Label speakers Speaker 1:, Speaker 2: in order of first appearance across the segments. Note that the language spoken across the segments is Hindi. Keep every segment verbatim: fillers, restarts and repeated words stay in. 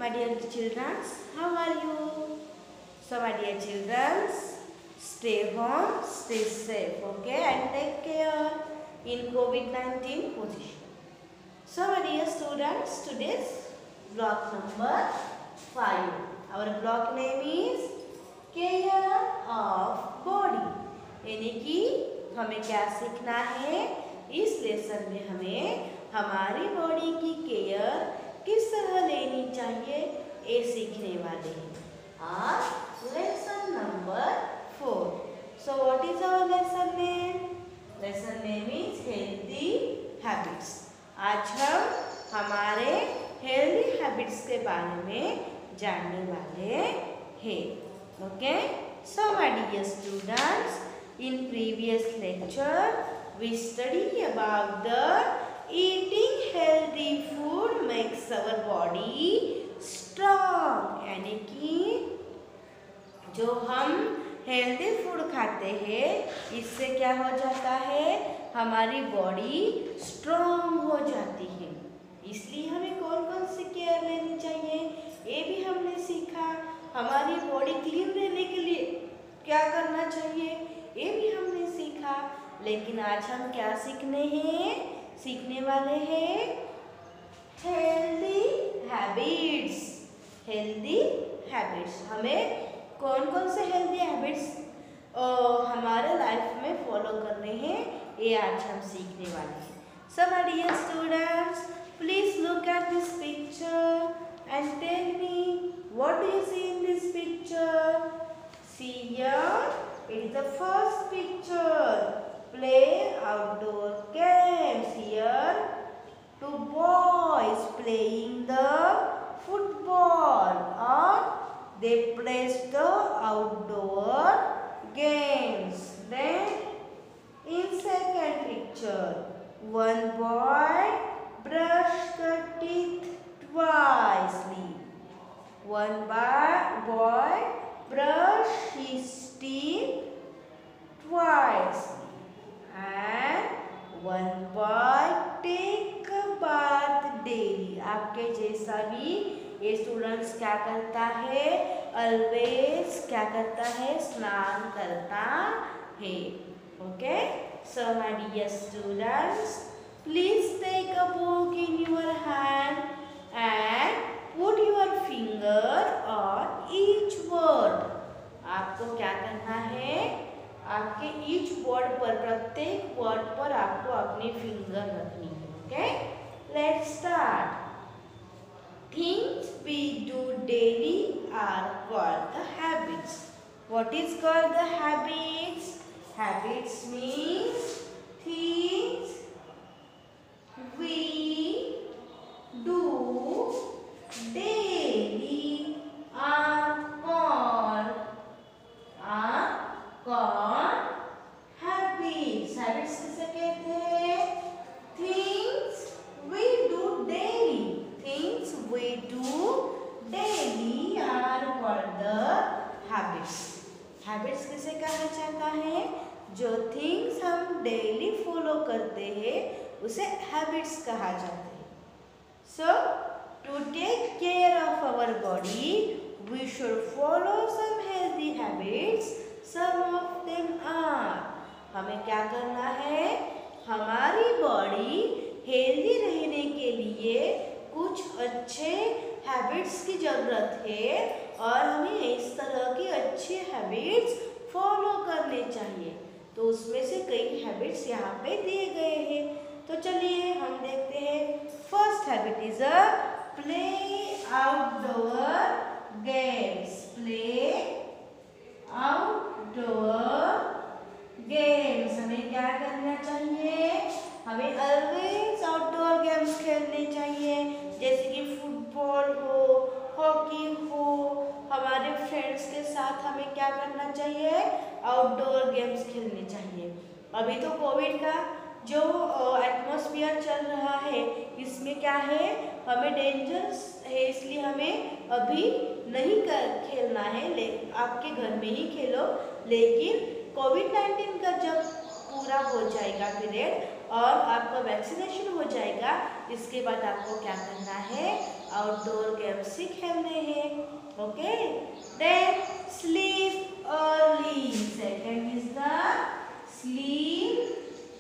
Speaker 1: my dear children, how are you? So my dear children, stay home, stay safe, okay, and take care in COVID nineteen position. So my dear students, today's block number five. Our block name is care of body. यानी कि हमें क्या सीखना है इस लेसन में, हमें हमारी बॉडी की केयर किस तरह लेनी चाहिए ये सीखने वाले हैं. आज lesson number four. So what is our lesson name? Lesson name is healthy habits. आज हम हमारे हेल्दी हैबिट्स के बारे में जानने वाले हैं. Okay, so my dear students, in previous lecture we study about the eating healthy food makes our body strong. यानी कि जो हम हेल्दी फूड खाते हैं इससे क्या हो जाता है, हमारी बॉडी स्ट्रॉन्ग हो जाती है. इसलिए हमें कौन कौन सी केयर लेनी चाहिए ये भी हमने सीखा. हमारी बॉडी क्लीन रहने के लिए क्या करना चाहिए ये भी हमने सीखा. लेकिन आज हम क्या सीखने हैं, सीखने वाले हैं हेल्दी हैबिट्स. हेल्दी हैबिट्स, हमें कौन कौन से हेल्दी हैबिट्स हमारे लाइफ में फॉलो करने हैं ये आज हम सीखने वाले हैं. So my dear students, please look at this picture and tell me what do you see in this picture. See here, it is the first picture. Play outdoor games. Here two boys playing the football, or they plays the outdoor games. Then in second picture, one boy brush the teeth twicely. One boy brush his teeth twice, and one boy take a bath daily. आपके जैसा भी ये स्टूडेंट्स क्या करता है, ऑलवेज क्या करता है, स्नान करता है. Okay, so my dear students, please take a book in your hand and put your finger on each word. आपको क्या करना है, आपके ईच वर्ड पर, प्रत्येक वर्ड पर आपको अपनी फिंगर रखनी है. Okay, let's start. Things we do daily are called the habits. What is called the habits? Habits means things we do daily are called कौन हैबिट्स. हैबिट्स किसे कहते हैं? Things we do daily. Things we do daily are called the habits. Habits किसे कहा जाता है? जो थिंग्स हम डेली फॉलो करते हैं उसे हैबिट्स कहा जाता है. So to take care of our body we should follow some healthy habits. Some of them are, हमें क्या करना है, हमारी बॉडी हेल्दी रहने के लिए कुछ अच्छे हैबिट्स की ज़रूरत है और हमें इस तरह की अच्छे हैबिट्स फॉलो करने चाहिए. तो उसमें से कई हैबिट्स यहाँ पे दिए गए हैं. तो चलिए हम देखते हैं. First habit is a play outdoor games. Play outdoor games. हमें क्या करना चाहिए, हमें ऑलवेज आउटडोर गेम्स खेलने चाहिए. जैसे कि फुटबॉल हो, हॉकी हो, हमारे फ्रेंड्स के साथ हमें क्या करना चाहिए, आउटडोर गेम्स खेलने चाहिए. अभी तो कोविड का जो एटमॉस्फेयर चल रहा है इसमें क्या है, हमें डेंजरस है, इसलिए हमें अभी नहीं कर खेलना है. ले आपके घर में ही खेलो. लेकिन कोविड नाइन्टीन का जब पूरा हो जाएगा पीरियड और आपका वैक्सीनेशन हो जाएगा, इसके बाद आपको क्या करना है, आउटडोर गेम जब से खेलने हैं. Okay, then sleep early. Second is the sleep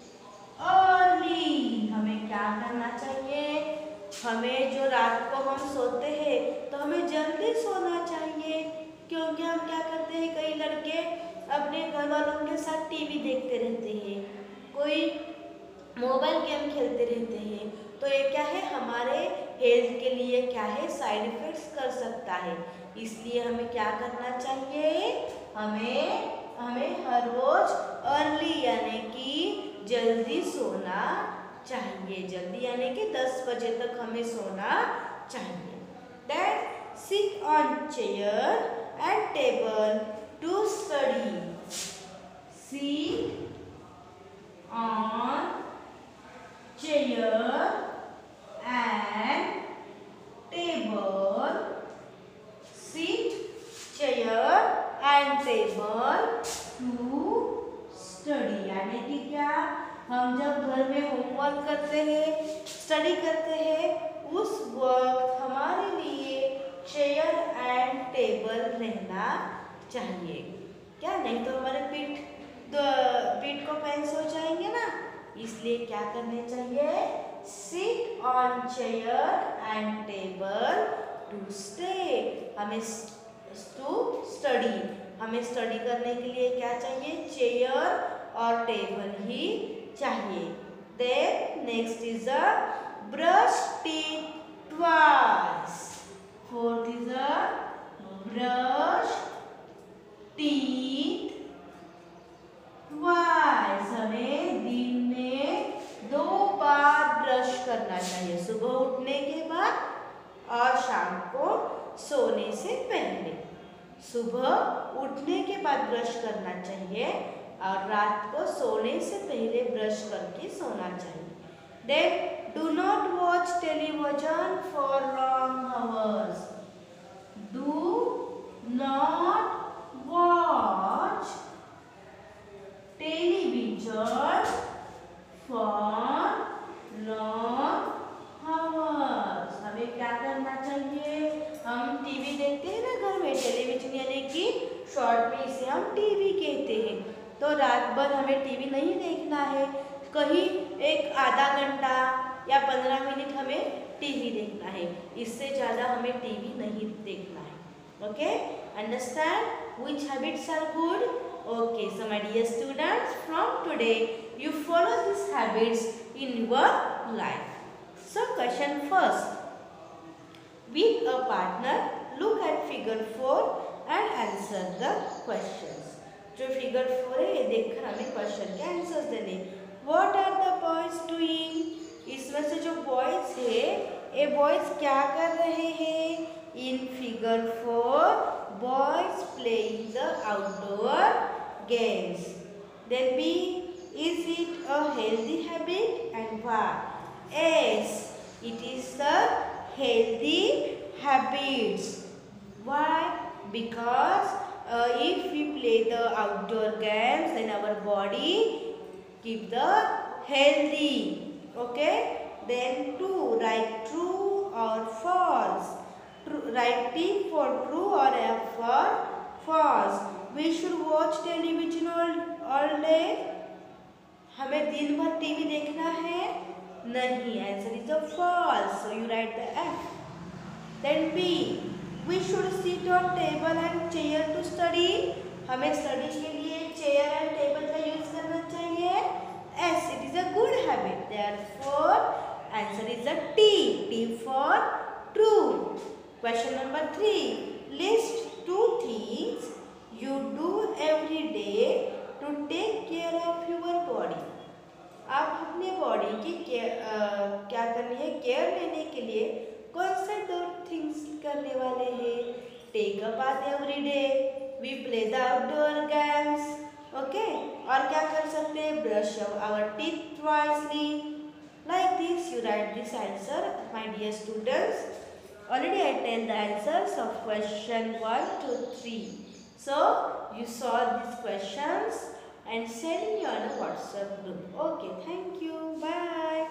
Speaker 1: early. हमें क्या करना चाहिए? हमें जो रात को हम सोते हैं तो हमें जल्दी सोना चाहिए, क्योंकि हम क्या करते हैं, कई लड़के अपने घर वालों के साथ टीवी देखते रहते हैं, कोई मोबाइल गेम खेलते रहते हैं. तो ये क्या है, हमारे हेल्थ के लिए क्या है, साइड इफेक्ट्स कर सकता है. इसलिए हमें क्या करना चाहिए? हमें हमें हर रोज अर्ली यानी कि जल्दी सोना चाहिए. जल्दी यानी कि दस बजे तक हमें सोना चाहिए. Then sit on chair and table to study. Sit on chair and table. Sit chair and table to study. यानी कि क्या, हम जब घर में होमवर्क करते हैं, स्टडी करते हैं, उस वक्त हमारे लिए चेयर एंड टेबल रहना चाहिए. क्या, नहीं तो हमारे पीठ पीठ को पेन्स हो जाएंगे ना. इसलिए क्या करने चाहिए? Sit on chair and table to stay. हमें टू स्टडी, हमें स्टडी करने के लिए क्या चाहिए? चेयर और टेबल ही चाहिए. Then next is a brush teeth twice. Fourth is a brush teeth twice. हमें दिन में दो बार ब्रश करना चाहिए, सुबह उठने के बाद और शाम को सोने से पहले. सुबह उठने के बाद ब्रश करना चाहिए और रात को सोने से पहले ब्रश करके सोना चाहिए. Then do not watch television for long hours. Do not watch television for long hours. हमें क्या करना चाहिए? हम टीवी देखते हैं ना घर में, टेलीविजन यानी कि शॉर्ट में इसे हम टीवी कहते हैं. तो रात भर हमें टीवी नहीं देखना है. कहीं एक आधा घंटा या पंद्रह मिनट हमें टीवी देखना है. इससे ज़्यादा हमें टीवी नहीं देखना है. Okay, understand which habits are good? Okay, so my dear students, from today you follow these habits in your life. So question first. With a partner, look at figure four and answer the questions. जो फिगर फोर है ये देखकर हमें क्वेश्चन के आंसर्स देने. What are the boys doing? इसमें से जो बॉयज है, ये बॉयज क्या कर रहे हैं? In figure four boys playing the outdoor games. Then B, is it a healthy habit and why? Yes, it is a healthy habits. Why? Because uh, if we play the outdoor games, then our body keep the healthy. Okay, then two, write true or false. True, write T for true or F for false. We should watch television all, all day. हमें दिन भर टीवी देखना है? नहीं. Answer is a false. So you write the F. Then B, we should sit on table and chair to study. हमें स्टडी के लिए चेयर एंड टेबल का यूज करना चाहिए. Yes, it is a good habit. Therefore, answer is a T. T for true. Question number three. List two things you do every day to take care of your body. आप अपने बॉडी की केयर क्या करनी है? केयर लेने के लिए कौन से दो थिंग्स करने वाले हैं? Take a bath every day, we play the outdoor games. Okay, और क्या कर सकते हैं? Brush our teeth twicely. Like this you write this answer, my dear students. Already I tell the answers of question one to three. So you solve these questions and send me on a WhatsApp group. Okay, thank you. Bye.